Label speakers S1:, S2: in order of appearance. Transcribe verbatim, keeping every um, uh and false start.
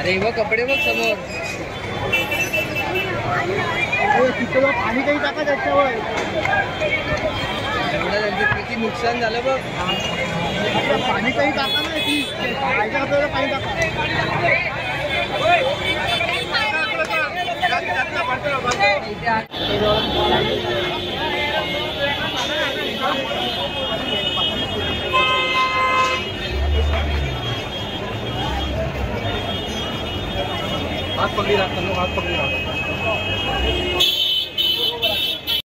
S1: अरे वो कपडे बघ समोर.
S2: तिथं पाणी काही टाका त्याच्यावर.
S1: एवढं त्यांचं किती नुकसान झालं बघ.
S2: पाणी काही टाका ना ती पाहिजे आपल्याला पाणी टाका. हाथ पकड़ी रहा, हाथ पकड़ी रहा.